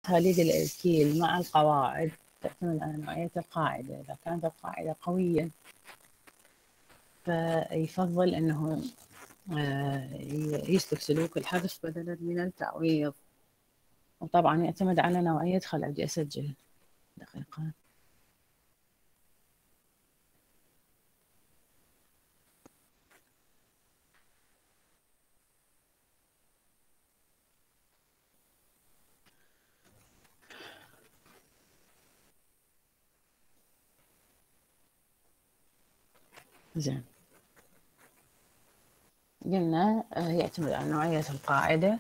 هاليد الألكيل مع القواعد تعتمد على نوعية القاعدة. إذا كانت القاعدة قوية فيفضل أنه يسلك سلوك الحذف بدلا من التعويض. وطبعا يعتمد على نوعية خلع. بدي أسجل دقيقة. زين، قلنا يعتمد على نوعية القاعدة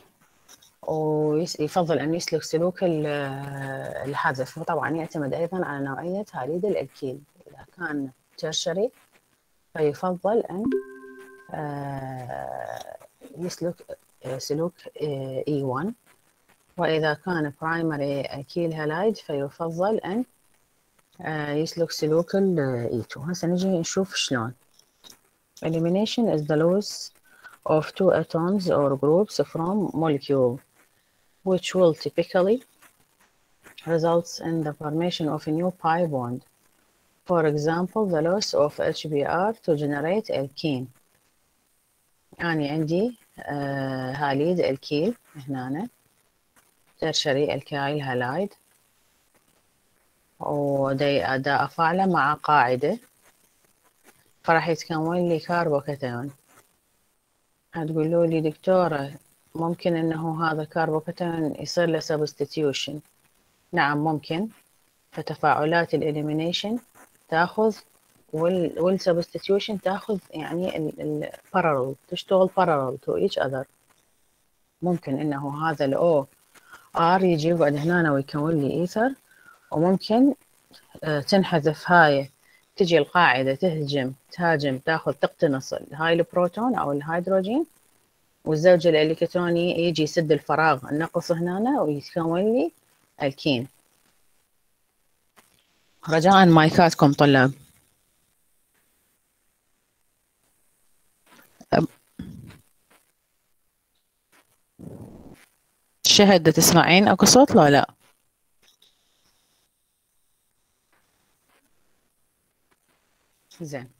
ويفضل أن يسلك سلوك الحذف. وطبعا يعتمد أيضا على نوعية هاليد الألكيل. إذا كان ترشري فيفضل أن يسلك سلوك E1. وإذا كان برايمري ألكيل هالايد فيفضل أن يسلك سلوك E2. هسه نجي نشوف شلون. Elimination is the loss of two atoms or groups from molecule, which will typically results in the formation of a new pi bond. For example, the loss of HBr to generate alkene. يعني عندي هاليد الكيل هنا ترشري الكايل هالايد ودا أفعله مع قاعدة فراح يتكون لي كاربوكاتيون. هتقولوا لي دكتورة ممكن انه هذا كاربوكاتيون يصير له سبستيتيوشن. نعم ممكن. فتفاعلات الإليمينيشن تاخذ والسبستيتيوشن تاخذ يعني البارالل، تشتغل بارالل تو ايتش اذر. ممكن انه هذا الاو ار يجي يقعد هنا ويكون لي ايثر، وممكن تنحذف هاي، تجي القاعدة تهاجم تاخذ تقتنص هاي البروتون او الهيدروجين، والزوج الالكتروني يجي يسد الفراغ النقص هنا ويتكون لي الكين. رجاء مايكاتكم طلاب. شهد تسمعين اكو صوت لا لا؟ زين.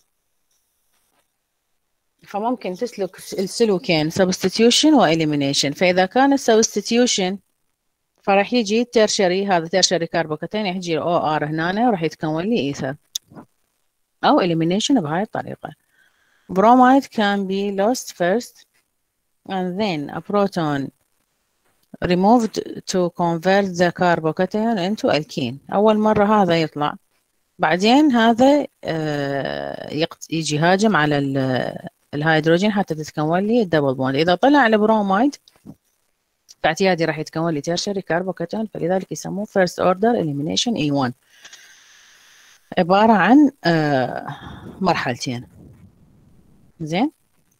فممكن تسلك السلوكين substitution و elimination. فإذا كان substitution فراح يجي ترشري، هذا ترشري كاربوكاتين يجي او ار هنا وراح يتكون لي ايثر، او elimination بهاي الطريقة. bromide can be lost first and then a proton removed to convert the carbocation into alkene. أول مرة هذا يطلع، بعدين هذا يجي يهاجم على الهيدروجين حتى تتكون لي الدبل بوند. إذا طلع البرومايد باعتيادي راح يتكون لي تيرشري كاربوكاتيون، فلذلك يسموه first order elimination E1. عبارة عن مرحلتين. زين.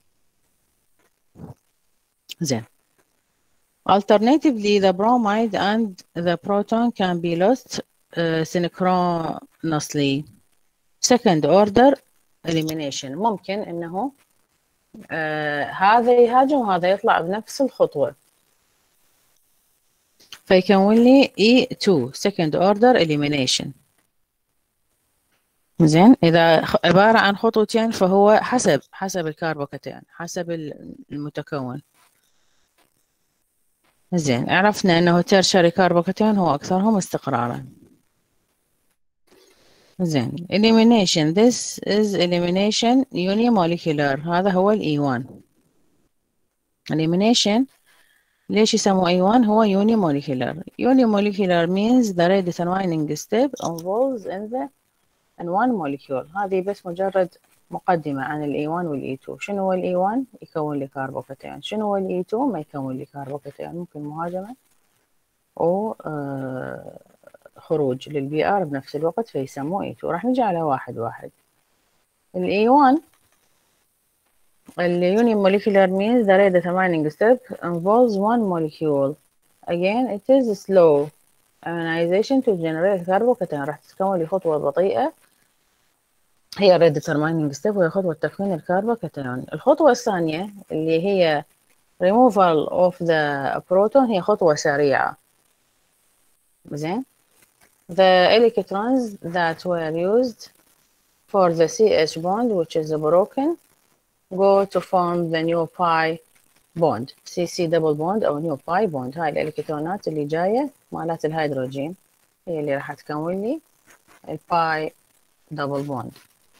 Alternatively, the bromide and the proton can be lost synchronously. Second order elimination. ممكن انه هذا يهاجم وهذا يطلع بنفس الخطوة فيكون لي E2 second order elimination. زين. إذا عبارة عن خطوتين فهو حسب الكاربوكاتيون، حسب المتكون. زين. عرفنا أنه تيرشري كاربوكاتيون هو أكثرهم استقرارا. زين. elimination. This is elimination unimolecular. هذا هو ال E1. elimination ليش يسموه E1؟ هو unimolecular. unimolecular means the redetermining step involves in one molecule. هذه بس مجرد مقدمة عن ال E1 وال E2. شنو هو ال E1؟ يكون لي كاربوكاتيون. شنو هو ال E2؟ ما يكون لي كاربوكاتيون. ممكن مهاجمة أو خروج للبي ار بنفس الوقت فيسموه E2. راح نجي على واحد واحد. ال E1 ال unimolecular means the redetermining step involves one molecule. Again, it is slow ionization to generate carbocation. راح تتكون لي خطوة بطيئة هي redetermining step، وهي خطوة تكوين الكاربوكاتيون. الخطوة الثانية اللي هي removal of the proton هي خطوة سريعة. زين. the electrons that were used for the CH bond which is broken go to form the new pi bond CC double bond أو new pi bond. هاي الإلكترونات اللي جاية مالات الهيدروجين هي اللي راح تكون لي الباي دبل بوند.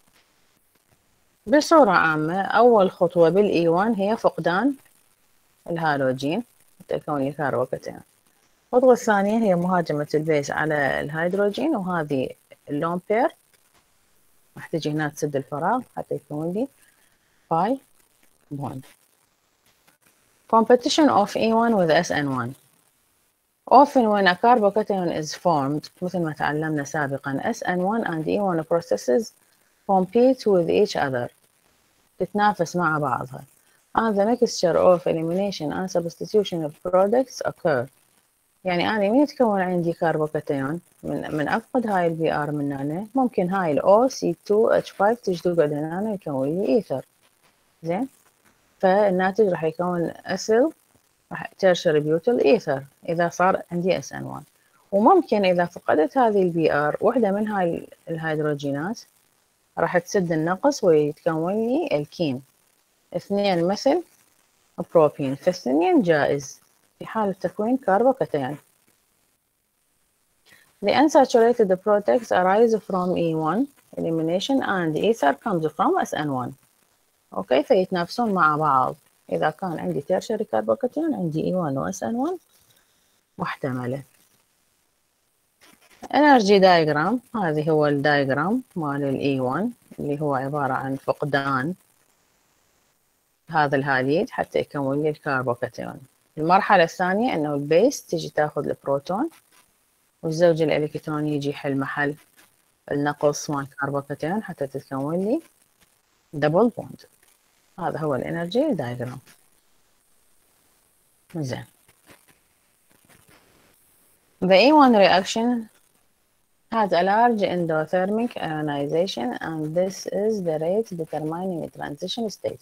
بصورة عامة أول خطوة بالإيوان هي فقدان الهالوجين تكون لي كاربوكتين. الخطوة الثانية هي مهاجمة البيس على الهيدروجين، وهذه اللون بير راح تجي هنا تسد الفراغ حتى يكون لي باي بوند. Competition of E1 with SN1. Often when a carbocation is formed مثل ما تعلمنا سابقا SN1 and E1 processes compete with each other تتنافس مع بعضها and the mixture of elimination and substitution of products occur. يعني أنا من يتكون عندي كاربوكاتيون من أفقد هاي البي آر من هنا ممكن هاي ال OC2H5 تجي تقعد هنا يكون لي إيثر. زين، فالناتج راح يكون أسيل راح tertiary butyl إيثر إذا صار عندي SN1. وممكن إذا فقدت هذه البي آر واحدة من هاي الهيدروجينات راح تسد النقص ويتكون لي الكين اثنين مثل بروبين، فالاثنين جائز في حالة تكوين كاربوكاتيون. The unsaturated products arise from E1 elimination and ether comes from SN1. أوكي، فيتنافسون مع بعض. إذا كان عندي tertiary كاربوكاتيون عندي E1 و SN1 محتملة. energy diagram، هذه هو الدايجرام مال ال E1 اللي هو عبارة عن فقدان هذا الهاليد حتى يكون لي الكاربوكاتيون. المرحلة الثانية إنه البيس تجي تاخذ البروتون والزوج الإلكتروني يجي يحل محل النقص مال الكربوكاتيون حتى تتكون لي دبل بوند. هذا هو الانرجي دايجرام. زين. The E1 reaction has a large endothermic ionization and this is the rate determining the transition state.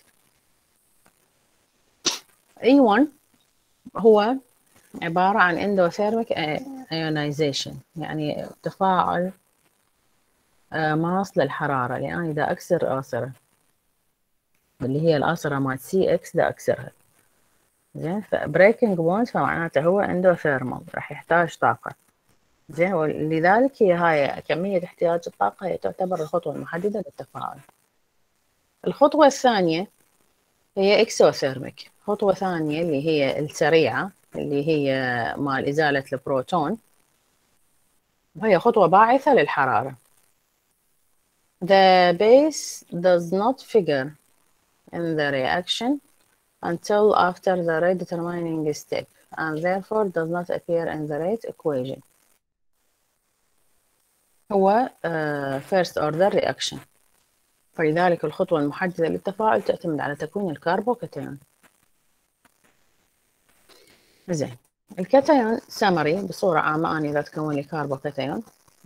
E1 هو عبارة عن endothermic ionization، يعني تفاعل ماس للحرارة، لأن يعني دا أكسر آثرة اللي هي الآثرة مال CX دا أكسرها. زين، فبريكنج بوند فمعناته هو اندوثيرمال راح يحتاج طاقة. زين، ولذلك هي هاي كمية احتياج الطاقة هي تعتبر الخطوة المحددة للتفاعل. الخطوة الثانية هي اكسوثيرميك، خطوة ثانية اللي هي السريعة اللي هي مال إزالة البروتون، وهي خطوة باعثة للحرارة. The base does not figure in the reaction until after the rate determining step and therefore does not appear in the rate equation. هو first order reaction، فلذلك الخطوة المحددة للتفاعل تعتمد على تكوين الكربوكاتيون. زين، الكاتيون سمري بصورة عامة، أنا إذا تكون لي كربوكاتيون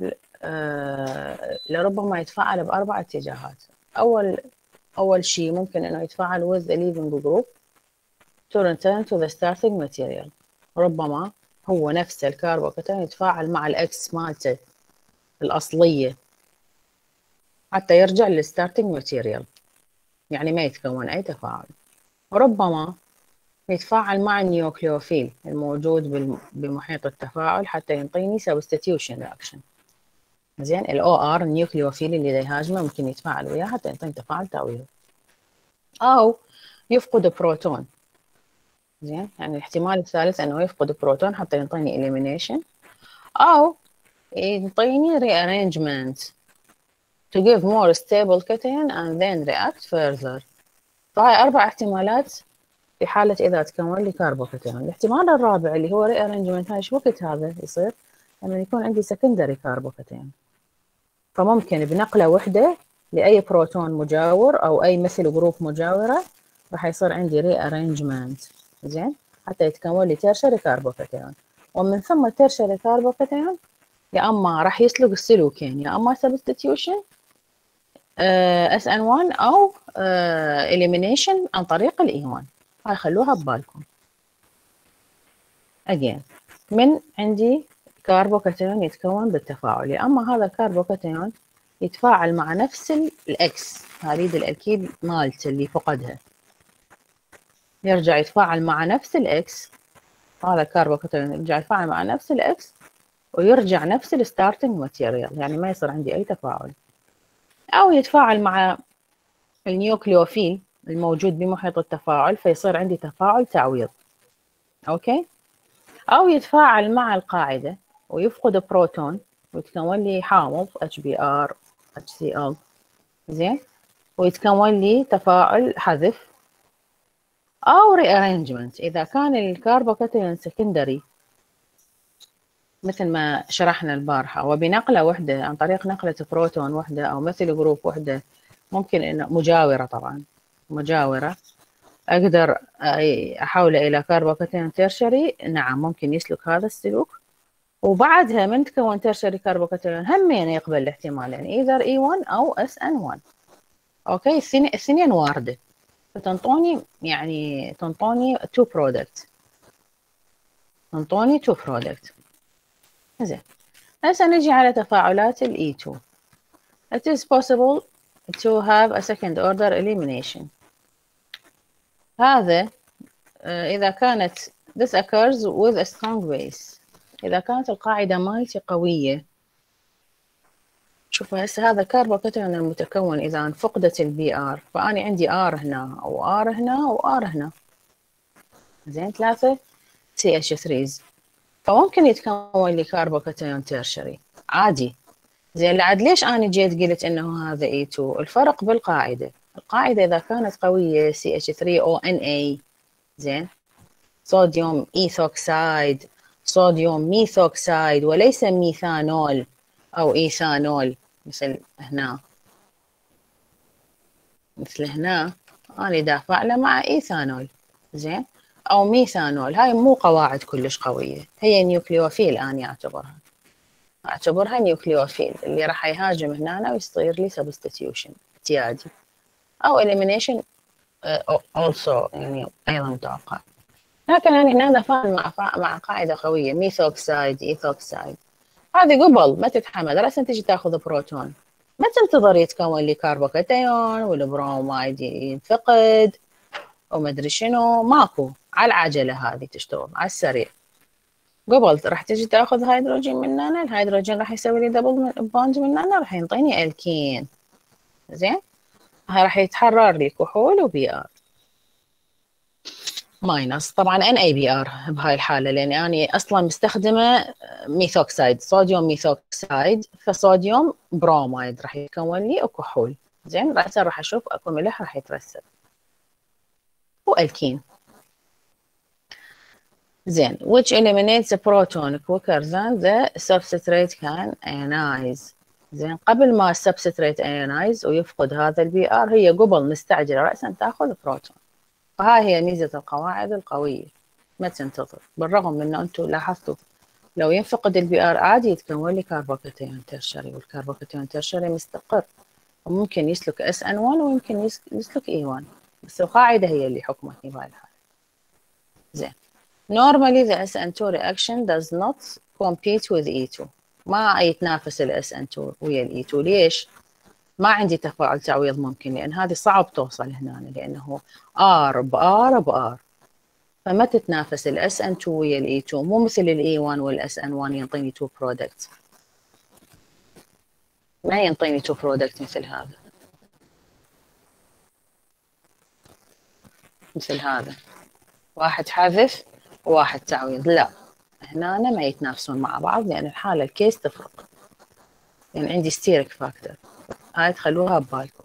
لربما يتفاعل بأربع اتجاهات. أول شيء ممكن إنه يتفاعل with the leaving group to return to the starting material. ربما هو نفس الكربوكاتيون يتفاعل مع الإكس مالته الأصلية حتى يرجع للستارتنج ماتيريال، يعني ما يتكون أي تفاعل. وربما يتفاعل مع النيوكليوفيل الموجود بمحيط التفاعل حتى ينطيني substitution reaction. زين، ال OR النيوكليوفيل اللي يهاجمه ممكن يتفاعل وياه حتى ينطيني تفاعل تأويل، أو يفقد بروتون. زين، يعني الاحتمال الثالث أنه يفقد بروتون حتى ينطيني elimination، أو ينطيني rearrangement to give more stable cation and then react further. فهاي أربع احتمالات في حالة إذا تكون لي كربوكاتيون. الاحتمال الرابع اللي هو rearrangement، هاي شو وقت هذا يصير؟ لما يكون عندي secondary كربوكاتيون، فممكن بنقلة وحدة لأي بروتون مجاور أو أي مثل جروب مجاورة راح يصير عندي rearrangement. زين، حتى يتكون لي tertiary كربوكاتيون، ومن ثم tertiary كربوكاتيون يا أما راح يسلق السلوكين، يا أما substitution SN1 أو elimination عن طريق الإيوان. هاي خلوها ببالكم. again من عندي كاربوكاتيون يتكون بالتفاعل. يا اما هذا الكاربوكاتيون يتفاعل مع نفس الاكس، هريد الالكيل مالته اللي فقدها، يرجع يتفاعل مع نفس الاكس، هذا الكاربوكاتيون يرجع يتفاعل مع نفس الاكس ويرجع نفس الستارتنج ماتيريال، يعني ما يصير عندي اي تفاعل. او يتفاعل مع النيوكليوفيل الموجود بمحيط التفاعل فيصير عندي تفاعل تعويض. اوكي. او يتفاعل مع القاعدة ويفقد بروتون ويتكون لي حامض HBr HCl، زين، ويتكون لي تفاعل حذف. او rearrangement اذا كان الكاربوكاتيون سكندري مثل ما شرحنا البارحة وبنقلة وحدة عن طريق نقلة بروتون وحدة او مثل جروب وحدة، ممكن انه مجاورة، طبعا مجاورة، اقدر احوله الى كاربوكاتيون تيرشري، نعم ممكن يسلك هذا السلوك. وبعدها من تكون تيرشري كاربوكاتيون همين يقبل الاحتمالين either E1 او SN1. اوكي، الثنين واردة، فتنطوني يعني تنطوني تو برودكت، تنطوني تو برودكت. زين، هسه نجي على تفاعلات ال E2. It is possible to have a second order elimination. هذا إذا كانت this occurs with a strong base، إذا كانت القاعدة مالتي قوية. شوفوا هسه هذا كاربوكاتيون المتكون إذا انفقدت البي آر، فأنا عندي R هنا أو R هنا أو R هنا، زين، 3 CH3s، فممكن يتكون لي كاربوكاتيون تيرشري عادي. زين، لعد ليش أنا جيت قلت إنه هذا E2؟ الفرق بالقاعدة، القاعدة إذا كانت قوية CH3ONA، زين، صوديوم إيثوكسايد، صوديوم ميثوكسايد، وليس ميثانول أو إيثانول مثل هنا، مثل هنا أنا دافع له مع إيثانول، زين، أو ميثانول. هاي مو قواعد كلش قوية، هي نيوكليوفيل أنا أعتبرها نيوكليوفيل اللي راح يهاجم هنا ويصير لي سبستيتيوشن اعتيادي أو elimination also، يعني أيضا متوقع. لكن أنا هنا دفعل مع قاعدة قوية، ميثوكسايد إيثوكسايد، هذه قبل ما تتحمل رأسا تجي تاخذ بروتون، ما تنتظر يتكون لي كاربوكاتيون والبرومايد ينفقد وما ادري شنو، ماكو، على العجله هذه تشتغل على السريع. قبل راح تجي تاخذ هيدروجين من هنا، الهيدروجين راح يسوي لي دبل بوند من هنا، راح ينطيني الكين، زين، هاي راح يتحرر لي كحول وبي ار ماينس، طبعا ان اي بي ار بهاي الحاله، لاني انا اصلا مستخدمه ميثوكسايد، صوديوم ميثوكسايد، فصوديوم برومايد راح يتكون لي وكحول، زين، راسا راح اشوف اكو ملح راح يترسب والكين، زين. which eliminates the proton quicker than the substrate can ionize. زين، قبل ما السبستريت ionize ويفقد هذا البي ار، هي قبل مستعجله راسا تاخذ بروتون. فهاي هي ميزه القواعد القويه، ما تنتظر، بالرغم من انه انتم لاحظتوا لو ينفقد البي ار عادي يتكون لي كاربوكاتيون ترشري، والكاربوكاتيون ترشري مستقر وممكن يسلك SN1 ويمكن يسلك E1، بس القاعده هي اللي حكمتني بهاي الحاله. زين، normally the SN2 reaction does not compete with E2، ما يتنافس ال SN2 ويا ال E2. ليش؟ ما عندي تفاعل تعويض ممكن، لأن هذه صعب توصل هنا، لأنه R بR، فما تتنافس ال SN2 ويا ال E2، مو مثل ال E1 وال SN1 ينطيني 2 برودكت، ما ينطيني 2 برودكت مثل هذا، مثل هذا واحد حذف وواحد تعويض، لا، هنا ما يتنافسون مع بعض، لأن الحالة الكيس تفرق، لأن يعني عندي ستيرك فاكتور، هاي تخلوها ببالكم.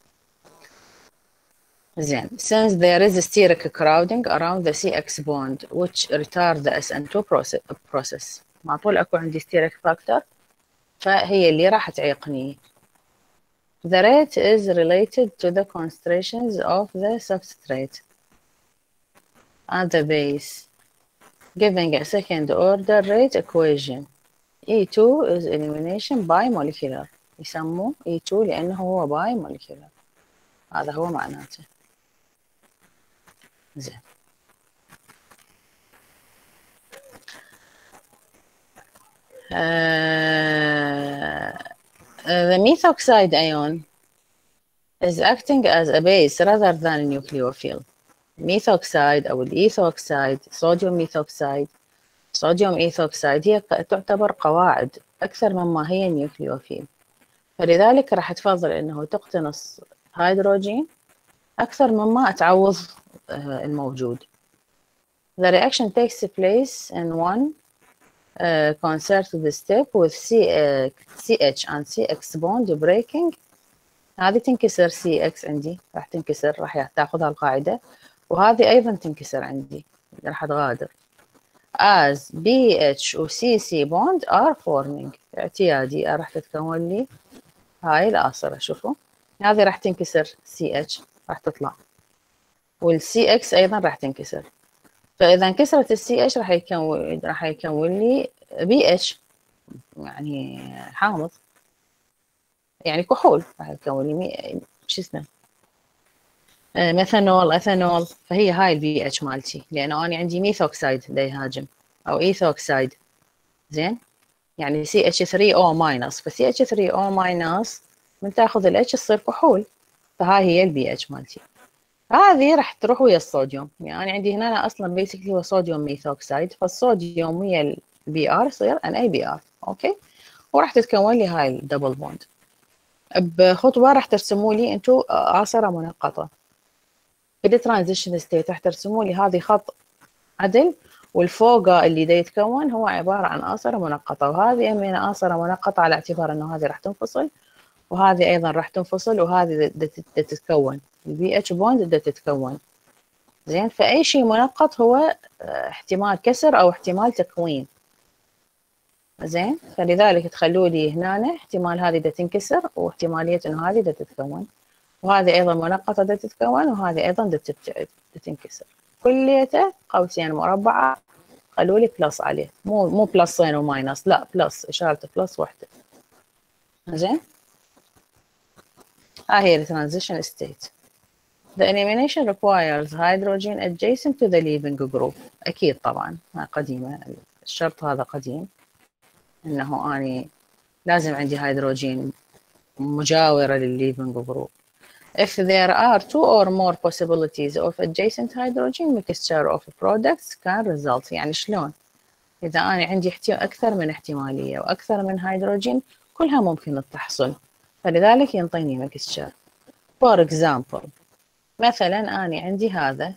زين، since there is a steric crowding around the CX bond which retard the SN2 process، مع طول اكو عندي steric factor فهي اللي راح تعيقني. The rate is related to the concentrations of the substrate and the base, giving a second order rate equation. E2 is elimination by molecular، يسموه E2 لأنه هو by molecular، هذا هو معناته. زين، The methoxide ion is acting as a base rather than a nucleophile. methoxide أو الإيثوكسايد، صوديوم ميثوكسايد، صوديوم إيثوكسايد، هي تعتبر قواعد أكثر مما هي نيوكليوفيل، فلذلك راح تفضل أنه تقتنص هيدروجين أكثر مما تعوض الموجود. The reaction takes place in one concerted step with CH and CX bond breaking. هذه تنكسر CX عندي، راح تنكسر، راح تاخذها القاعدة، وهذه أيضا تنكسر عندي، راح تغادر. as BH و CC bond are forming. اعتيادي راح تتكون لي هاي الآصرة، شوفوا هذه راح تنكسر CH، راح تطلع، والCX أيضا راح تنكسر، فإذا انكسرت الCH راح يكون لي BH، يعني حامض، يعني كحول، راح يكون لي شو اسمه ميثانول، اثانول، فهي هاي البي اتش مالتي، لانه انا عندي ميثوكسايد دا يهاجم او ايثوكسايد، زين، يعني CH3O ماينس، فCH3O ماينس من تاخذ الاتش تصير كحول، فهاي هي البي اتش مالتي. هذه راح تروح ويا الصوديوم، يعني عندي هنا أنا اصلا بيسكلي هو صوديوم ميثوكسايد، فالصوديوم ويا البي ار يصير NaBr، اوكي، وراح تتكون لي هاي الدبل بوند. بخطوه راح ترسموا لي انتم عصره منقطه بالترانزيشن ستيت، راح ترسموا لي هذه خط عدل، والفوقه اللي دا يتكون هو عباره عن عصره منقطه، وهذه من عصره منقطه على اعتبار انه هذه راح تنفصل، وهذه ايضا راح تنفصل، وهذه دا تتكون البي اتش بوند دا تتكون، زين. فاي شيء منقط هو احتمال كسر او احتمال تكوين، زين، فلذلك تخلوا لي هنا احتمال هذه دا تنكسر، واحتماليه انه هذه دا تتكون، وهذه ايضا منقطه دا تتكون، وهذه ايضا دا تبتعد دا تنكسر، كليته قوسين مربعه، خلوا لي بلس عليه، مو بلسين وماينس، لا بلس، اشاره بلس واحده، زين. ها هي الترانزيشن ستيت. The elimination requires hydrogen adjacent to the leaving group. اكيد طبعا قديمه، الشرط هذا قديم، انه اني لازم عندي هيدروجين مجاوره للليفنج جروب. If there are two or more possibilities of adjacent hydrogen, mixture of products can result. يعني شلون؟ إذا أنا عندي أكثر من احتمالية وأكثر من هيدروجين، كلها ممكن تحصل، فلذلك ينطيني mixture. For example، مثلا أنا عندي هذا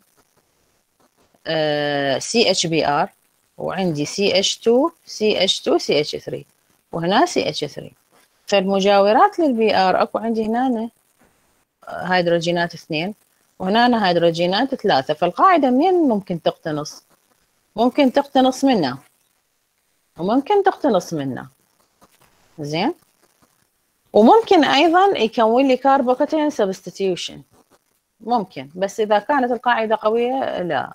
CHBr، وعندي CH2 CH2 CH3، وهنا CH3، فالمجاورات للبي ار اكو عندي هنا هيدروجينات 2، وهنا هيدروجينات 3، فالقاعدة منين ممكن تقتنص؟ ممكن تقتنص منها وممكن تقتنص منها، زين، وممكن ايضا يكون لي كاربوكاتين سبستيتيوشن، ممكن، بس اذا كانت القاعدة قوية لا،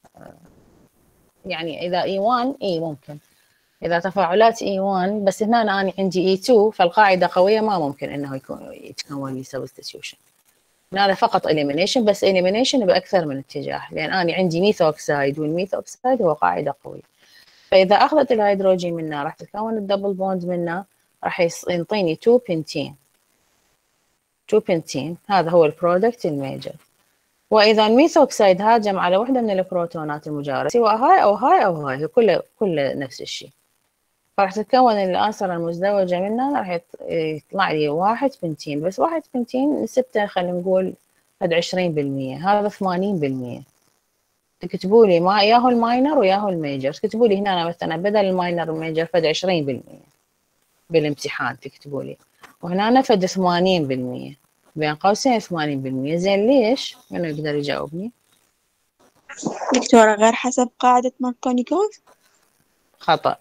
يعني اذا E1 اي ممكن، اذا تفاعلات E1 بس هنا انا عندي E2، فالقاعدة قوية ما ممكن انه يتكون لي سبستيتيوشن، هذا فقط elimination، بس elimination بأكثر من اتجاه، لأن أنا عندي ميثوكسايد، والميثوكسايد هو قاعدة قوية، فإذا أخذت الهيدروجين منه راح تتكون الدبل بوند منه، راح ينطيني 2 بنتين، 2 بنتين، هذا هو البرودكت الميجر. وإذا الميثوكسايد هاجم على وحدة من البروتونات المجاورة، سواء هاي أو هاي أو هاي، كله نفس الشيء، فراح تتكون العناصر المزدوجة منها، راح يطلع لي 1 بنتين، بس 1 بنتين نسبته خلينا نقول قد 20%، هذا 80%. تكتبوا لي ما ياهو الماينر وياهو الميجر، تكتبوا لي هنا مثلا بدل الماينر والميجر فد 20% بالامتحان تكتبوا لي، وهنا فد 80%، بين قوسين 80%، زين ليش؟ منو يقدر يجاوبني؟ دكتورة غير حسب قاعدة ماركونيكوف؟ خطأ.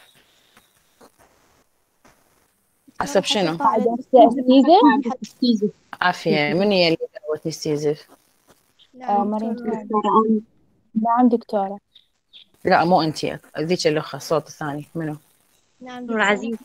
حسب شنو؟ قاعدة ستيزن. عافية، من هي اللي جاوبتني ستيزف؟ مريم دكتورة. نعم دكتورة. لا مو انتي، ذيك اللي الصوت الثاني منو؟ نعم نور عزيز.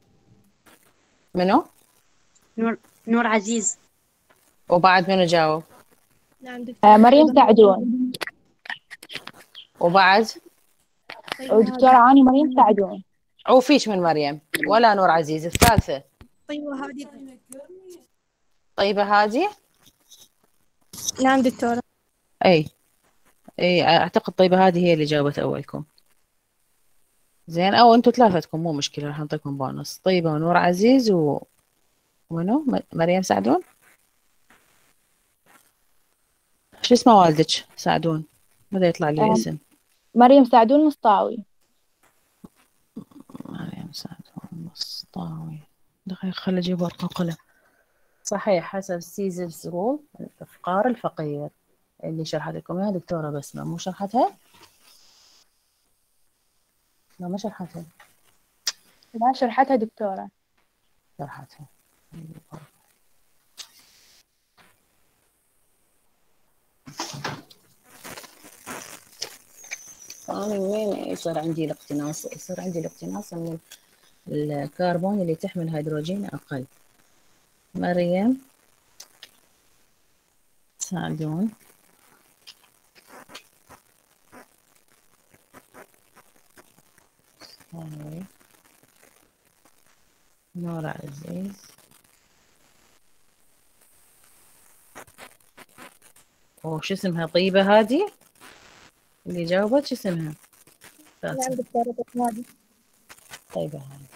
منو؟ نور عزيز. وبعد منو جاوب؟ نعم دكتورة. مريم سعدون. وبعد؟ ودكتورة عاني مريم سعدون. عوفيش من مريم ولا نور عزيز. الثالثة طيبة هادي. طيبة هادي. نعم دكتورة. اي اعتقد طيبة هذه هي اللي جاوبت اولكم. زين، او انتم ثلاثتكم مو مشكلة، راح نعطيكم بونص. طيبة ونور عزيز ومنو مريم سعدون. شو اسمه والدك سعدون؟ بدأ يطلع لي اسم. مريم سعدون مسطاوي. مريم سعدون مسطاوي. دقيقة خلي اجيب ورقة وقلم. صحيح، حسب سيزلز رول الافقار الفقير اللي شرحت لكم اياها دكتورة بسمة. مو شرحتها؟ لا ما شرحتها. ما شرحتها دكتورة. شرحتها. أنا من وين يصير عندي الاقتناص؟ يصير عندي الاقتناص من الكربون اللي تحمل هيدروجين أقل. مريم سعدون نور عزيز وش اسمها؟ طيبة هادي اللي جاوبت. شو اسمها؟ نعم دكتورة هادي. طيبة هادي.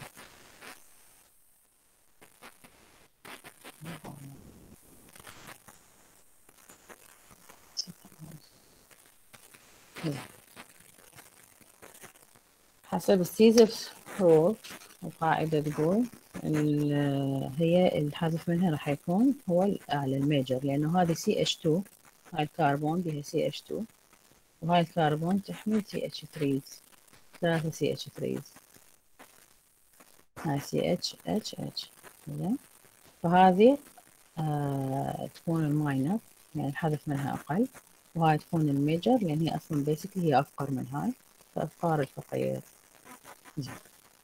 حسب السيزف رول القاعدة تقول هي الحذف منها راح يكون هو الأعلى الميجر، لأنه هذه CH2، هاي الكربون بها CH2 وهاي الكربون تحمل CH3، 3 CH3، هاي CHHH. زين، فهذه تكون الماينر يعني الحذف منها أقل، وهاي تكون الميجر لأن هي أصلا بيسكلي هي أفقر من هاي، فأفقار الفقير. زين،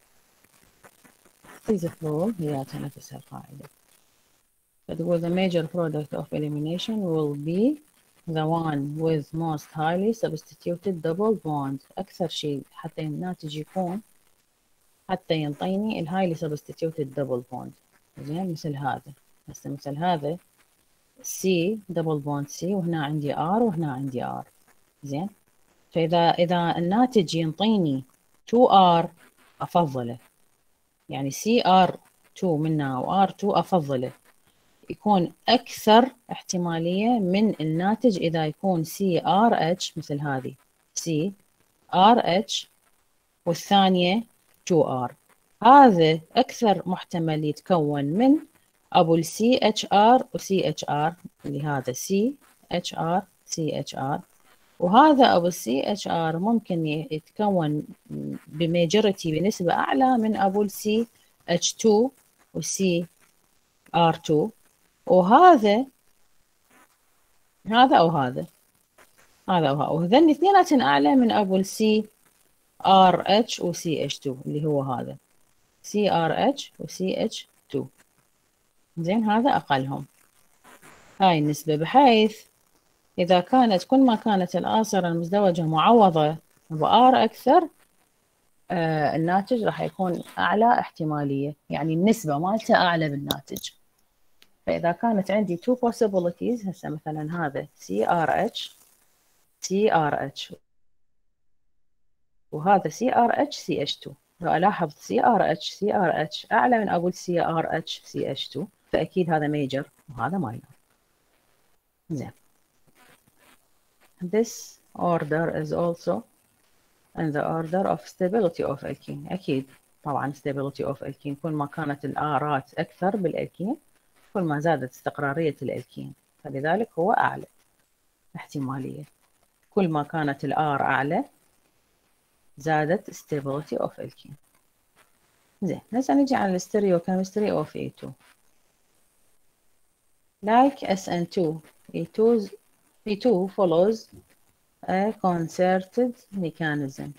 سيزف رول هي نفسها القاعدة. فتقول the major product of elimination will be the one with most highly substituted double bond. أكثر شيء حتى الناتج يكون حتى ينطيني ال highly substituted double bond. زين، مثل هذا هسه، مثل هذا C double bond C وهنا عندي R وهنا عندي R. زين، فإذا الناتج ينطيني 2R أفضله، يعني CR2 منها و R2 أفضله، يكون أكثر احتمالية من الناتج إذا يكون CRH مثل هذه CRH والثانية 2R. هذا أكثر محتمل يتكون من أبو ال CHR و CHR اللي هذا CHR CHR، وهذا أبو CHR ممكن يتكون بميجورتي بنسبة أعلى من أبو ال CH2 و CR2، وهذا أو هذا وهذين اثنيناتن أعلى من أبو ال CRH و CH2 اللي هو هذا CRH و CH2. زين، هذا أقلهم هاي النسبة، بحيث إذا كانت كل ما كانت الآثار المزدوجة معوضة بR أكثر الناتج راح يكون أعلى احتمالية، يعني النسبة مالته أعلى بالناتج. فإذا كانت عندي two possibilities هسه مثلا هذا CRH وهذا CRH لو ألاحظ CRH أعلى من أقول CRH فأكيد هذا major وهذا minor. زين، this order is also in the order of stability of alkene. أكيد طبعا stability of alkene كل ما كانت الآرات أكثر بالألكين كل ما زادت استقرارية الألكين، فلذلك هو أعلى احتمالية. كل ما كانت الآر أعلى زادت stability of alkene. زين، هسه نجي على الستيريوكيمستري of E2. Like SN2, E2 follows a concerted mechanism,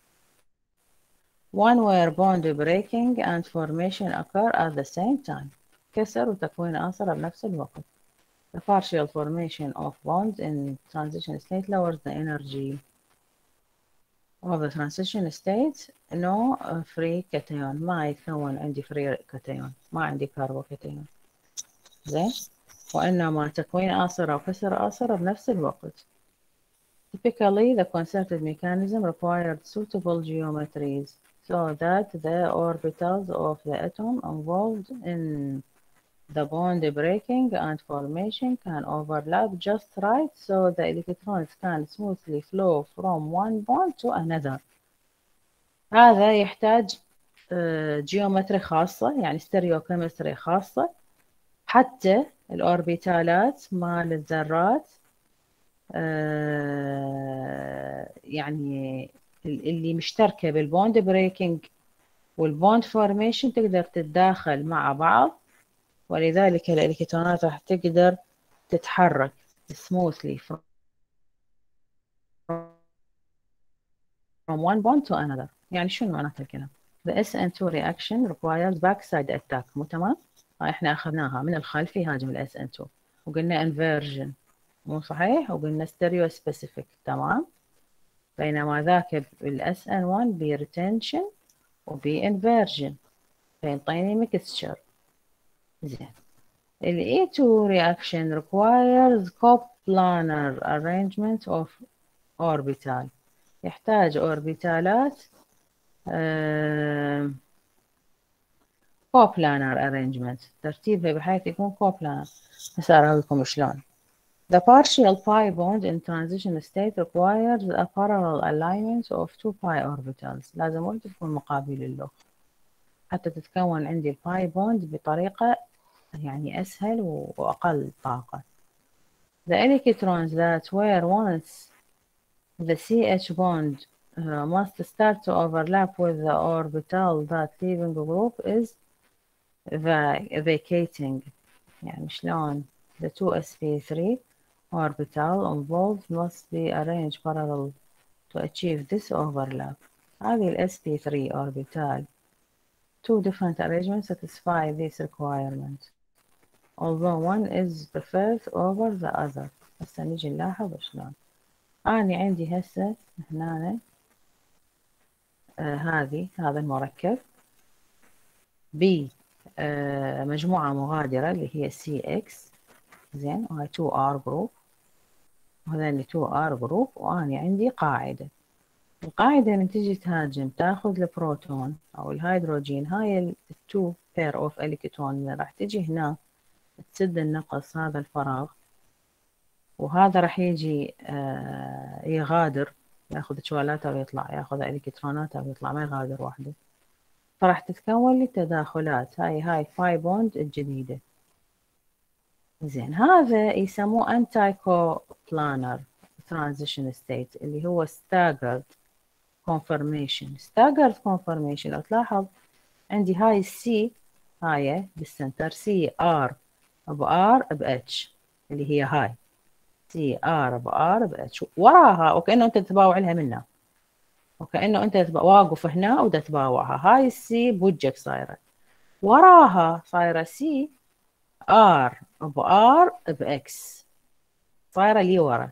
one where bond breaking and formation occur at the same time. كسر وتكوين آثار بنفس الوقت. The partial formation of bonds in transition state lowers the energy of the transition state نو فري كاتيون، ما يتكون عندي فري كاتيون، ما عندي كاربوكاتيون. زين، وإنما تكوين آصرة وكسر آصرة بنفس الوقت. Typically, the concerted mechanism required suitable geometries so that the orbitals of the atom involved in the bond breaking and formation can overlap just right so the electrons can smoothly flow from one bond to another. هذا يحتاج جيومتري خاصة، يعني ستيريوكيمستري خاصة، حتى الأوربيتالات مال الذرات يعني اللي مشتركة بالبوند بريكنج والبوند فورميشن تقدر تتداخل مع بعض، ولذلك الإلكترونات راح تقدر تتحرك smoothly from one bond to another. يعني شنو معناته الكلام؟ The SN2 reaction requires backside attack. مو تمام؟ احنا أخذناها من الخلف يهاجم ال SN2 وقلنا inversion، مو صحيح؟ وقلنا stereo specific. تمام؟ بينما ذاك ال SN1 بي retention وبي inversion، فينطيني mixture. زين، ال E2 reaction requires coplanar arrangement of orbital. يحتاج أوربيتالات coplanar arrangement، ترتيبها بحيث يكون coplanar. هسه أراويكم شلون. The partial pi bond in transition state requires a parallel alignment of two pi orbitals. لازم واحدة تكون مقابل اللوح حتى تتكون عندي الباي بوند بطريقة يعني أسهل وأقل طاقة. The electrons that were once the CH bond must start to overlap with the orbital that leaving group is vacating. يعني شلون the 2sp3 orbital involved must be arranged parallel to achieve this overlap. هذه ال sp3 orbital. Two different arrangements satisfy this requirement, although one is preferred over the other. هسه نجي نلاحظ شلون. أنا عندي هسه هنا هذا المركب ب مجموعة مغادرة اللي هي CX، زين، وهي 2R جروب، وهذول 2R جروب، وأنا عندي قاعدة. القاعدة من تجي تهاجم تاخذ البروتون أو الهيدروجين، هاي التو pair of electron راح تجي هنا تسد النقص هذا الفراغ، وهذا راح يجي يغادر، ياخذ شوالاته ويطلع، ياخذ الكتروناته ويطلع، ما يغادر واحدة. فراح تتكون لي تداخلات، هاي باي بوند الجديدة. زين، هذا يسموه anti coplanar transition state اللي هو staggered conformation. staggered conformation لو تلاحظ عندي هاي السي، هاي بالسنتر سي ار بار باتش اللي هي هاي سي ار بار باتش، وراها وكأنه انت تتباوع لها منها، وكأنه انت واقف هنا ودا تباوعها. هاي السي بوجهك صايرة، وراها صايرة سي ار بار باكس، صايرة لي ورا.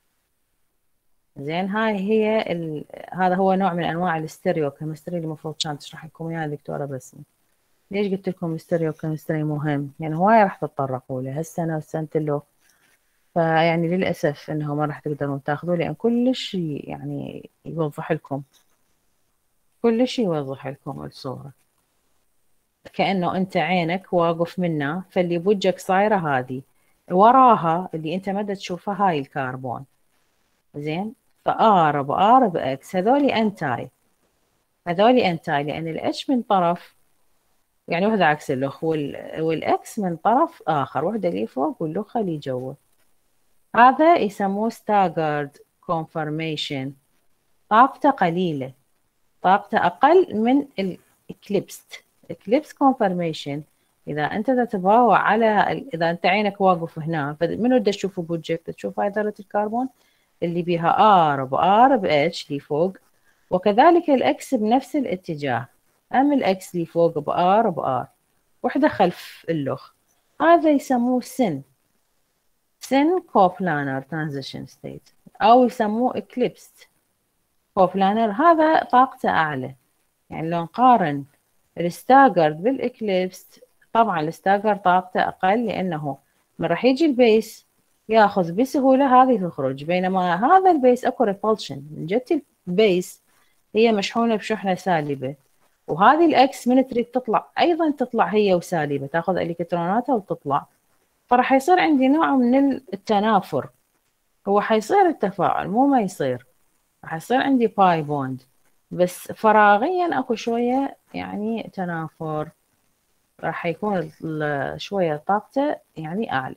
زين، هاي هي هذا هو نوع من انواع الستيريو كيمستري اللي المفروض كانت تشرح لكم اياه الدكتوره بسمه. ليش قلت لكم الستيريو كيمستري مهم؟ يعني هواي راح تتطرقوا له هالسنه والسنه اللي، فيعني للاسف انه ما راح تقدرون تاخذوه، لان كلش يعني يوضح لكم، كلش يوضح لكم الصوره، كانه انت عينك واقف منه، فاللي بوجهك صايره هذه، وراها اللي انت ما تشوفها هاي الكربون. زين، فآر بآر بإكس هذولي أنتاي، لأن الاتش من طرف يعني وحدة عكس الأخ، والإكس من طرف آخر، وحدة اللي فوق والأخرى اللي جوا. هذا يسموه staggered conformation، طاقته قليلة، طاقته أقل من eclipsed conformation. إذا أنت تتباوع على إذا أنت عينك واقف هنا، فمنو دا تشوفه بوجهك؟ تشوف هاي ذرة الكربون اللي بيها R بR بH اللي فوق، وكذلك الإكس بنفس الاتجاه. أما الإكس اللي فوق بR بR، وحدة خلف اللوخ. هذا يسموه SYN coplanar transition state، أو يسموه eclipsed coplanar. هذا طاقته أعلى، يعني لو نقارن الستاجرد بالإكليبس، طبعا الستاجر طاقته أقل لأنه من راح يجي البيس ياخذ بسهولة هذه تخرج، بينما هذا البيس اكو ريبولشن من جت البيس هي مشحونة بشحنة سالبة، وهذه الأكس من تريد تطلع أيضا تطلع هي وسالبة، تاخذ إلكتروناتها وتطلع، فراح يصير عندي نوع من التنافر. هو حيصير التفاعل مو ما يصير، راح يصير عندي باي بوند بس فراغيا اكو شوية يعني تنافر، راح يكون شوية طاقته يعني أعلى.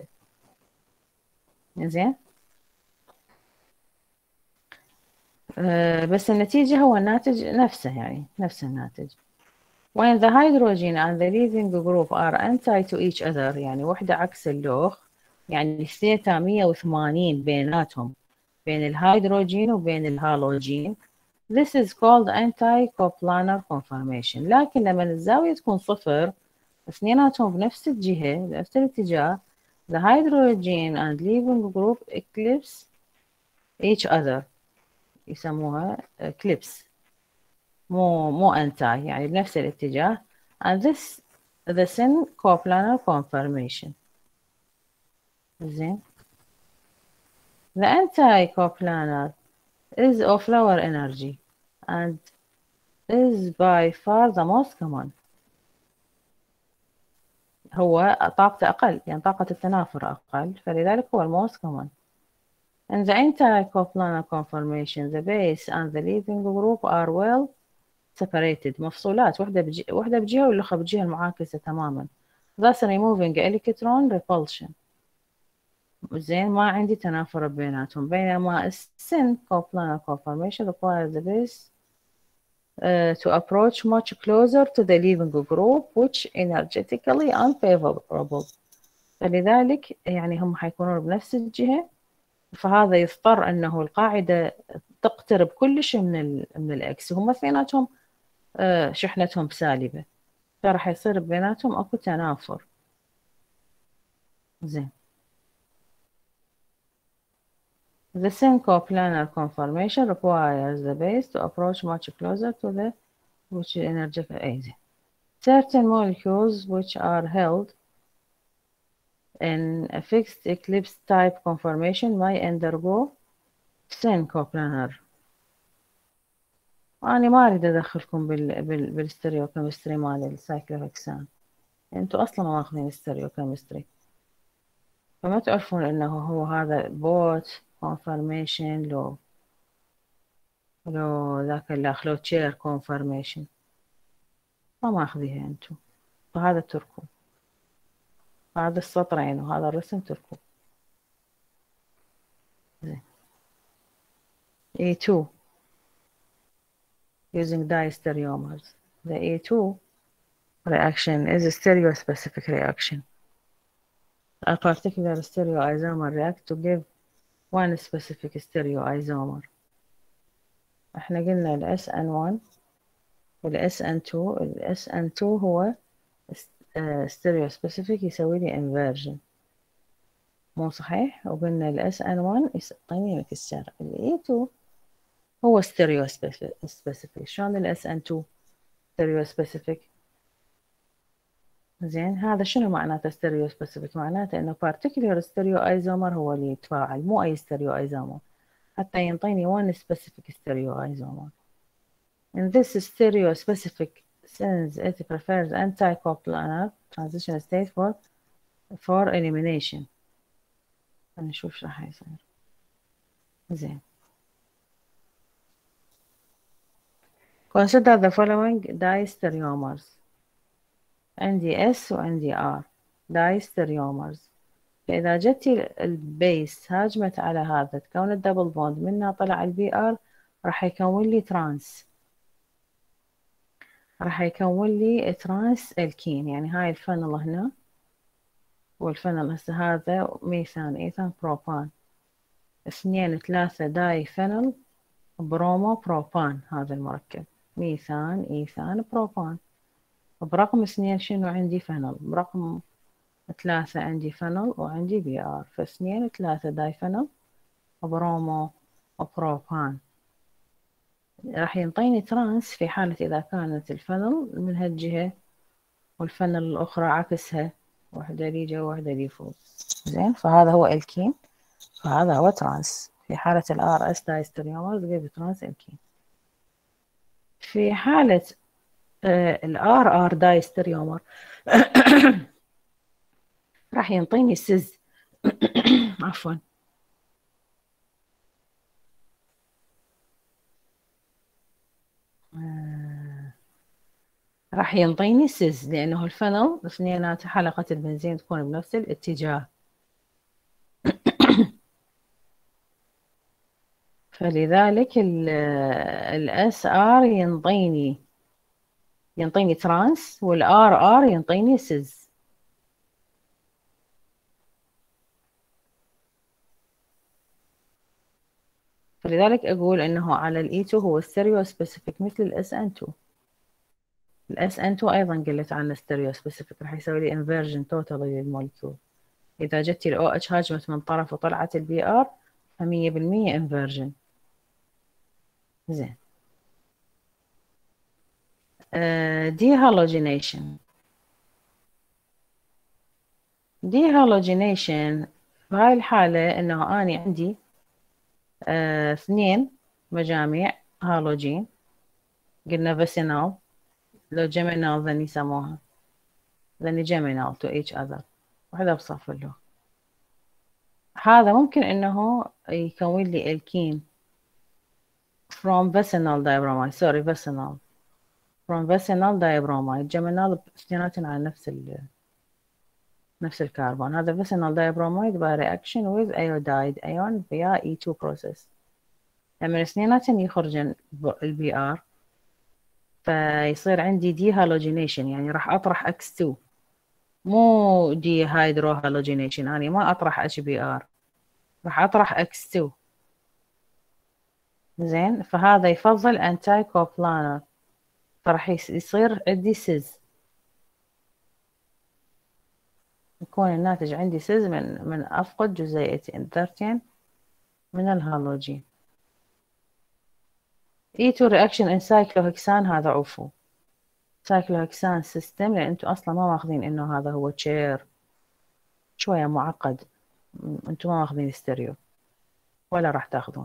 زين. بس النتيجة هو الناتج نفسه، يعني نفس الناتج. when the hydrogen and the leaving group are anti to each other، يعني وحدة عكس الأخ، يعني ثيتا 180 بيناتهم، بين الهيدروجين وبين الهالوجين. This is called anti-coplanar conformation. لكن لما الزاوية تكون صفر اثنيناتهم بنفس الجهة بنفس الاتجاه، the hydrogen and leaving group eclipse each other، يسموها eclipse، مو anti، يعني بنفس الاتجاه. and this the thin coplanar conformation. زين. the anti-coplanar is of lower energy and is by far the most common. هو طاقته أقل، يعني طاقة التنافر أقل، فلذلك هو الموست common. In the anti-coplanar conformation, the base and the leaving group are well separated، مفصولات، وحدة بجهة والأخرى بجهة المعاكسة تماما. thus removing electron repulsion. زين، ما عندي تنافر بيناتهم. بينما السن coplanar conformation requires the base to approach much closer to the leaving group which energetically unfavorable. فلذلك يعني هم حيكونون بنفس الجهة، فهذا يضطر أنه القاعدة تقترب كلش من الإكس، وهم اثنيناتهم شحنتهم سالبة، فراح يصير بيناتهم أكو تنافر. زين. The thin coplanar conformation requires the base to approach much closer to the which is energetic. زين. Certain molecules which are held in a fixed eclipse type conformation may undergo thin coplanar. أنا ما أريد أدخلكم بالستيريوكيمستري مال السايكلوهكسان، أنتوا أصلا ما ماخذين ستيريوكيمستري، فما تعرفون إنه هو هذا بوت كونفرميشن لو ذاك الأخ لو تشير كونفرميشن، ما ماخذيها أنتوا، فهذا تركوا، هذا السطرين وهذا الرسم تركوا. زين. E2 using diastereomers. The E2 reaction is a stereospecific reaction. A particular stereoisomer react to give one specific stereoisomer. احنا قلنا ال SN1 وال SN2. ال SN2 هو stereospecific يسوي لي inversion، مو صحيح؟ وقلنا ال SN1 يعطيني مكسر. ال E2 هو stereospecific. شلون ال SN2 stereospecific؟ زين، هذا شنو معناته stereospecific؟ معناته انه particular stereoisomer هو اللي يتفاعل، مو اي stereoisomer، حتى ينطيني one specific stereoisomer. In this stereospecific sense it prefers anti-coplanar transition state for elimination. نشوف شو راح يصير. زين. Consider the following diastereomers. عندي S وعندي R diastereomers. فإذا جتي البيس هاجمت على هذا تكون الدبل بوند، منها طلع البي ار راح يكون لي ترانس، راح يكون لي ترانس الكين. يعني هاي الفنل هنا والفنل هسه هذا ميثان ايثان بروبان، 2 3 داي فنل برومو بروبان، هذا المركب ميثان ايثان بروبان. برقم 2 شنو عندي فنل، برقم 3 عندي فنل وعندي بي ار، ف2 3 داي فنل برومو وبروبان. راح ينطيني ترانس في حالة إذا كانت الفنل من هالجهة والفنل الأخرى عكسها، واحدة لي جوا واحدة لي فوق. زين، فهذا هو الكين، فهذا هو ترانس في حالة الار اس دايستريومرز give ترانس الكين. في حالة الار ار دايستريومر راح ينطيني سز عفوا راح ينطيني سز لأنه الفنل اثنينات حلقة البنزين تكون بنفس الاتجاه. فلذلك الاس ار ينطيني ترانس، والار ار ينطيني سز. فلذلك أقول أنه على الإي 2 هو ستيريو سبيسيفيك مثل الإس إن 2. الإس إن 2 أيضا قلت عنه ستيريو سبيسيفيك، راح يسوي لي انفيرجن توتالي للمولكيول. إذا جتي الأو اتش هاجمت من طرف وطلعت البي ار فمية بالمية انفيرجن. زين. دي هالوجينيشن. دي هالوجينيشن في هاي الحالة أنه أنا عندي اثنين مجاميع هالوجين، قلنا فيسينال، لو جيمينال ذن يسموها، ذن جيمينال to each other، وحدة بصف له. هذا ممكن انه يكون لي الكين from vicinal dibromide، sorry vicinal، from vicinal dibromide، جيمينال اثنيناتهم على نفس الكربون. هذا vicinal dibromide by reaction with iodide ion via E2 process. لما اثنيناتهم يخرجن البي ار فيصير عندي دي هالوجينيشن، يعني راح اطرح X2، مو دي هايدرو هالوجينيشن، يعني ما اطرح اتش بي ار، راح اطرح X2. زين، فهذا يفضل انتاي كوبلانر، فراح يصير عندي سز، يكون الناتج عندي سز من افقد جزيئتين ذرتين من الهالوجين. E2 reaction in cyclohexane، هذا عفو cyclohexane system، لان انتم اصلا ما ماخذين انه هذا هو تشير، شوية معقد، انتم ما ماخذين ستيريو ولا راح تاخذون.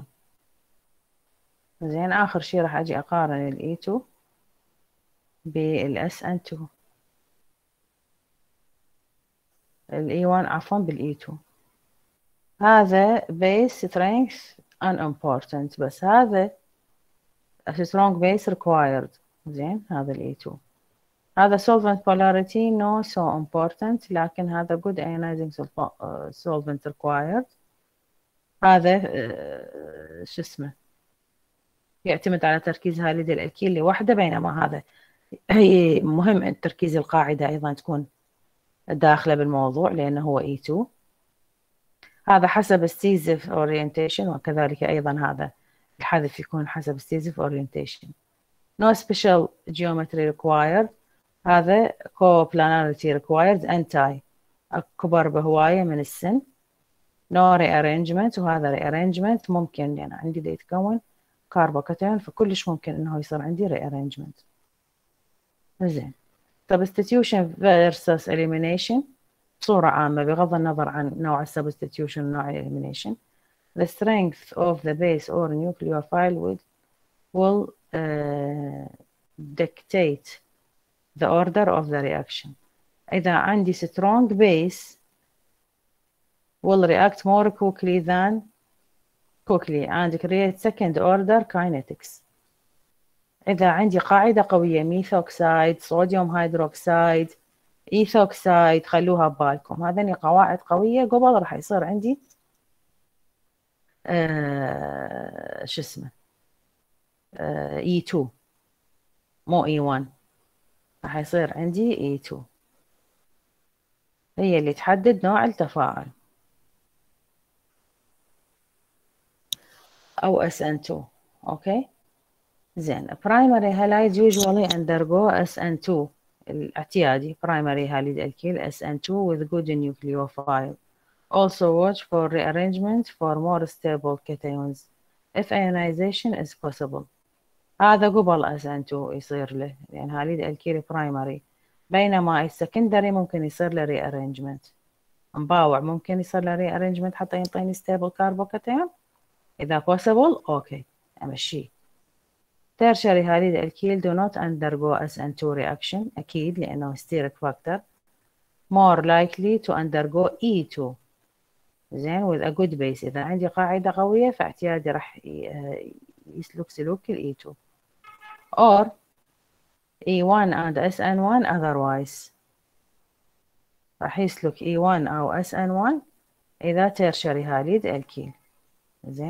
زين، اخر شي راح اجي اقارن الاي 2 بالاس ان 2، الاي 1 عفوا بالاي 2. هذا base strength unimportant، بس هذا strong base required. زين، هذا الاي 2. هذا solvent polarity no so important، لكن هذا good ionizing solvent required. هذا شو اسمه يعتمد على تركيز هاليد الالكيل لوحده، بينما هذا هي مهم ان تركيز القاعدة ايضا تكون داخلة بالموضوع لانه هو E2. هذا حسب السيزف اورينتيشن، وكذلك ايضا هذا الحذف يكون حسب السيزف اورينتيشن. no special geometry required. هذا coplanarity required anti، اكبر بهواية من السن. no rearrangement، وهذا rearrangement ممكن لان يعني عندي دا يتكون كاربوكاتيون، فكلش ممكن انه يصير عندي rearrangement. زين، substitution versus elimination بصورة عامة بغض النظر عن نوع substitution ونوع elimination. The strength of the base or nucleophile will dictate the order of the reaction. إذا عندي strong base will react more quickly and create second order kinetics. إذا عندي قاعدة قوية ميثوكسايد، صوديوم هيدروكسايد، إيثوكسايد، خلوها ببالكم، هذني قواعد قوية قبل راح يصير عندي شو اسمه E2 مو E1، راح يصير عندي E2 هي اللي تحدد نوع التفاعل، أو SN2. أوكي، زين. primary halides usually undergo SN2 الاعتيادي، primary halide alkyl SN2 with good nucleophile. Also watch for rearrangement for more stable cations if ionization is possible. هذا قبل SN2 يصير له، لأن هاليد الكيل برايمري، بينما السكندري ممكن يصير له ري ارينجمنت. مباوع ممكن يصير له ري ارينجمنت حتى ينطيني ستيبل كاربوكاتيون، إذا possible أوكي أمشيه. tertiary هاليد الكيل do not undergo SN2 reaction أكيد لأنه steric factor، more likely to undergo E2 زين with a good base. إذا عندي قاعدة قوية فاعتيادي راح يسلك سلوك ال E2 or E1 and SN1 otherwise. راح يسلك E1 أو SN1 إذا tertiary هاليد الكيل. زين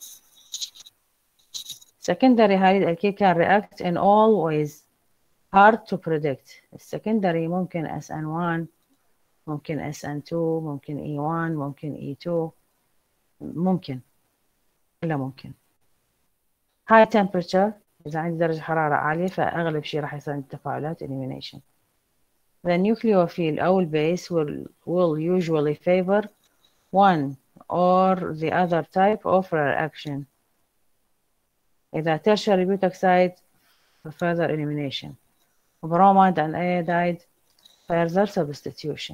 secondary هاليد الكيل can react in all ways hard to predict. السكندري ممكن SN1 ممكن SN2 ممكن E1 ممكن E2 ممكن إلا ممكن. high temperature إذا عندي درجة حرارة عالية فأغلب شيء راح يصير عندي تفاعلات elimination. The nucleophile أو البيس will usually favor one or the other type of reaction. إذا tertiary butoxide further elimination. bromide and iodide further substitution.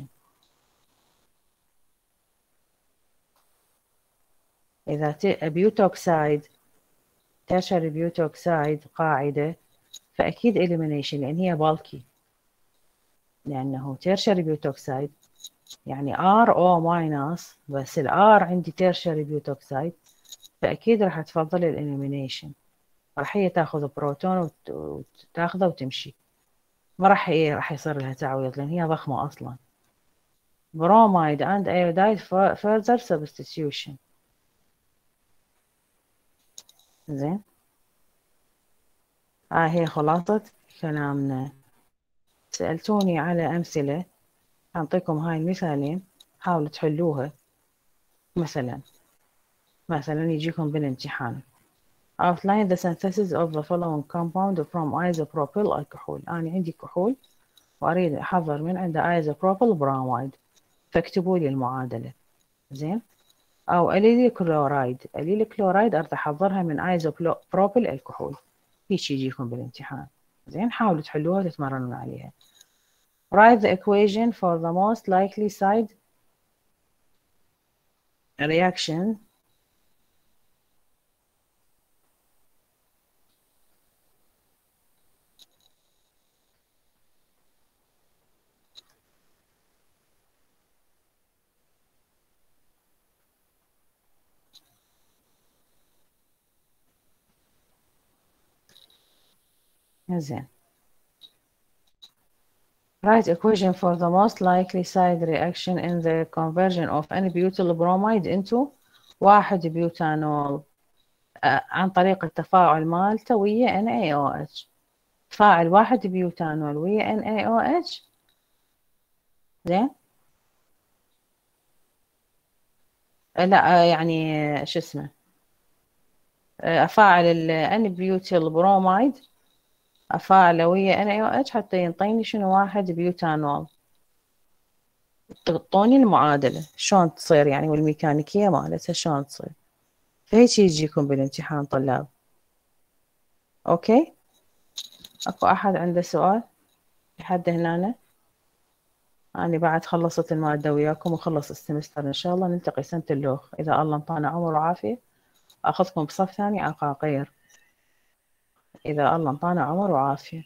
إذا butoxide tertiary butoxide قاعدة فأكيد elimination لأن هي bulky، لأنه tertiary butoxide يعني RO minus، بس ال R عندي tertiary butoxide فأكيد راح تفضل الإليمينيشن، راح هي تاخذ بروتون وتاخذه وتمشي، ما راح يصير لها تعويض لأن هي ضخمة أصلا. bromide and iodide further substitution. زين هي خلاصة كلامنا. سألتوني على أمثلة، أعطيكم هاي المثالين حاولوا تحلوها. مثلا يجيكم بالامتحان outline the synthesis of the following compound from isopropyl alcohol. أنا عندي كحول وأريد أحضر من عنده isopropyl bromide، فاكتبوا لي المعادلة. زين أو أليل كلورايد، أريد أحضرها من isopropyl الكحول، هيك يجيكم بالامتحان. زين حاولوا تحلوها وتتمرنون عليها. write the equation for the most likely side reaction زين write equation for the most likely side reaction in the conversion of N-butyl bromide into 1 بيوتانول عن طريق التفاعل مالته ويا NaOH. تفاعل 1 بيوتانول ويا NaOH. زين لا يعني شو اسمه، أفاعل N-butyl bromide أفاعله ويا NaOH حتى ينطيني شنو 1 بيوتانول. تعطوني المعادلة شلون تصير يعني والميكانيكية مالتها شلون تصير، فهيك يجيكم بالامتحان طلاب. أوكي أكو أحد عنده سؤال لحد هنا؟ أنا بعد خلصت المادة وياكم وخلص السمستر إن شاء الله، نلتقي سنة اللوخ إذا الله انطانا عمر وعافية، أخذكم بصف ثاني عقاقير إذا الله انطانا عمر وعافية.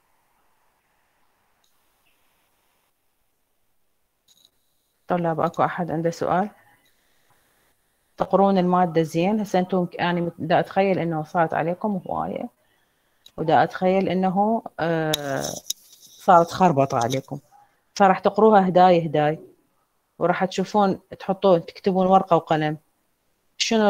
طلاب أكو أحد عنده سؤال؟ تقرون المادة زين. هسه انتم يعني دا أتخيل إنه صارت عليكم هواية، ودا أتخيل إنه صارت خربطة عليكم، فراح تقروها هداي وراح تشوفون تحطون تكتبون ورقة وقلم شنو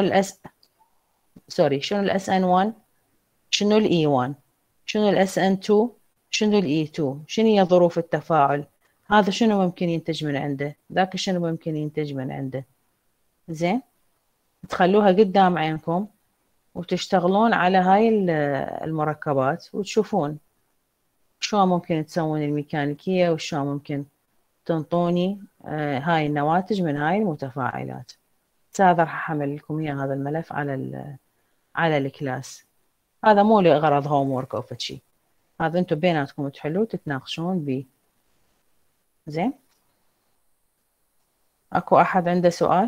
شنو SN1 شنو E1 شنو SN2 شنو E2 شنو هي ظروف التفاعل، هذا شنو ممكن ينتج من عنده، ذاك شنو ممكن ينتج من عنده. زين تخلوها قدام عينكم وتشتغلون على هاي المركبات وتشوفون شو ممكن تسوون الميكانيكية وشو ممكن تنطوني هاي النواتج من هاي المتفاعلات. هذا راح أحمل لكم إياه هذا الملف على الكلاس. هذا مو لغرض هوم وورك أو فشي، هذا أنتم بيناتكم تحلوا تتناقشون بيه. زين، أكو أحد عنده سؤال؟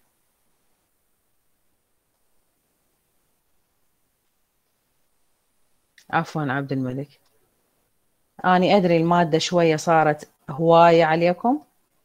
عفوا عبد الملك، أنا أدري المادة شوية صارت هواية عليكم،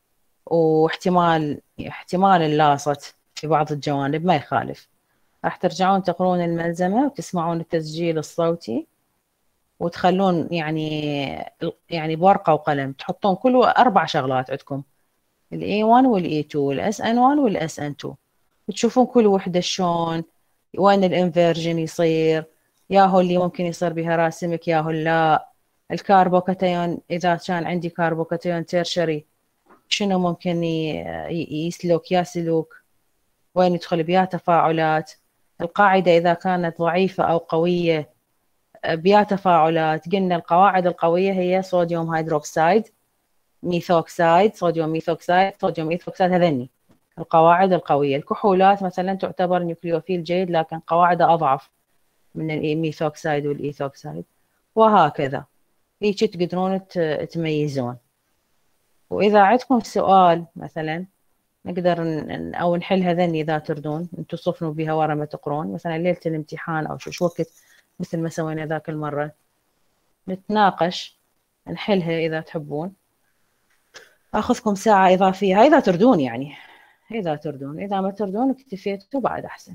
واحتمال اللاصت في بعض الجوانب، ما يخالف. راح ترجعون تقرون الملزمة وتسمعون التسجيل الصوتي، وتخلون يعني بورقة وقلم تحطون كل 4 شغلات عندكم، الA1 والA2 والSN1 والSN2، وتشوفون كل وحدة شلون، وين الانفيرجن يصير، ياهو اللي ممكن يصير بها راسمك ياهو لا. الكاربوكاتيون إذا كان عندي كاربوكاتيون تيرشري شنو ممكن يسلك يا سلوك، وين يدخل بيا تفاعلات. القاعدة إذا كانت ضعيفة أو قوية بيا تفاعلات. قلنا القواعد القوية هي صوديوم هيدروكسيد، ميثوكسيد، صوديوم ميثوكسيد، صوديوم ميثوكسيد، هذني القواعد القوية. الكحولات مثلا تعتبر نيوكليوفيل جيد لكن قواعده أضعف من الميثوكسيد والإيثوكسيد، وهكذا. هيك تقدرون تميزون. وإذا عندكم سؤال مثلا نقدر أو نحل هذني إذا تردون أنتم تصفنوا بها ورا ما تقرون، مثلا ليلة الامتحان أو شو وقت مثل ما سوينا ذاك المرة، نتناقش نحلها إذا تحبون. أخذكم ساعة إضافية إذا تردون، يعني إذا تردون. إذا ما تردون اكتفيتوا بعد أحسن.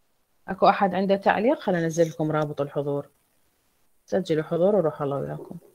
أكو أحد عنده تعليق؟ خلينا ننزل لكم رابط الحضور، سجلوا حضور وروح الله وياكم.